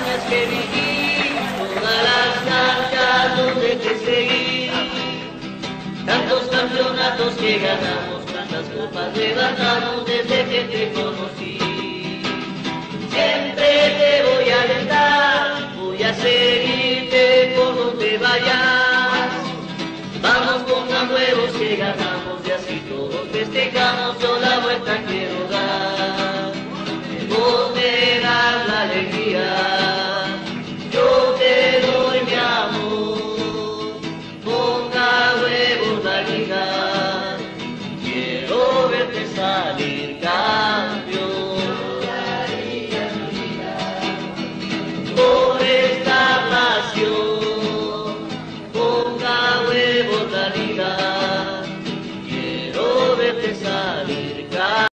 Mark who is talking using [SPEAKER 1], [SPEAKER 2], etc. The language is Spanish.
[SPEAKER 1] montañas que viví, todas las canchas donde te seguí, tantos campeonatos que ganamos, tantas copas levantamos desde que te conocí.